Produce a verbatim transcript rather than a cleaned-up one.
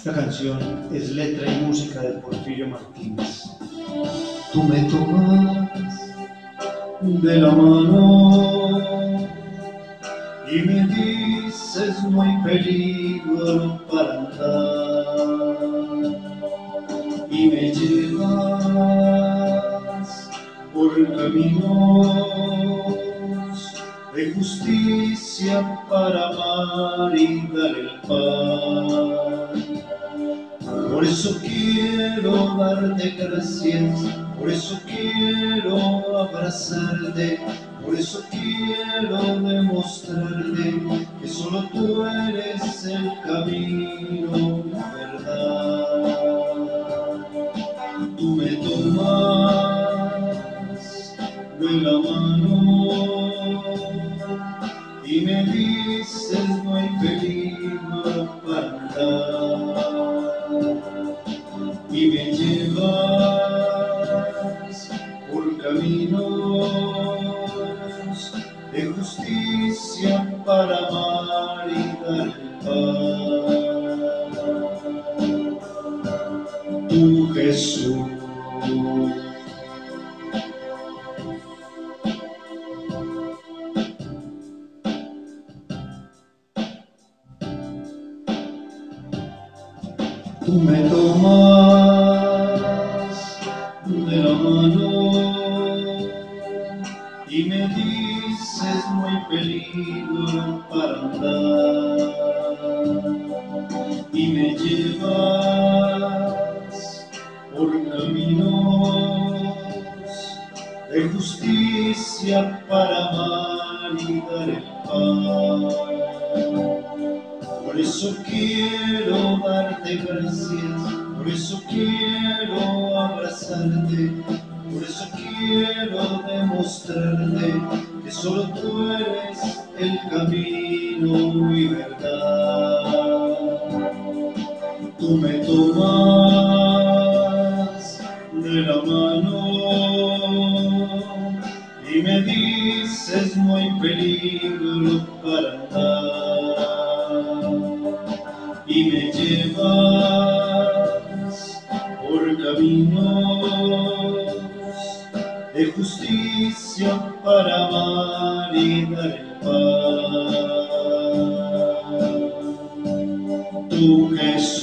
Esta canción es letra y música de Porfirio Martínez. Tú me tomas de la mano y me dices no hay peligro para andar, y me llevas por caminos de justicia para amar y dar el pan. Por eso quiero darte gracias, por eso quiero abrazarte, por eso quiero demostrarte que solo tú eres el camino, la verdad. Tú me tomas de la mano y me dices no hay peligro para andar, y me llevas por caminos de justicia para amar y dar paz. Tú, Jesús, tú me tomas de la mano y me dices no hay peligro para andar, y me llevas por caminos de justicia para amar y dar el pan. Por eso quiero darte gracias, por eso quiero abrazarte, por eso quiero demostrarte que solo tú eres el camino y verdad. Tú me tomas de la mano y me dices no hay peligro para andar, y me llevas por caminos de justicia para amar y dar el pan. Tú, Jesús.